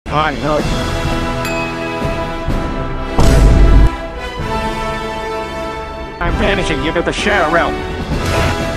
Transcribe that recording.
I know. I'm banishing you to the Shadow Realm.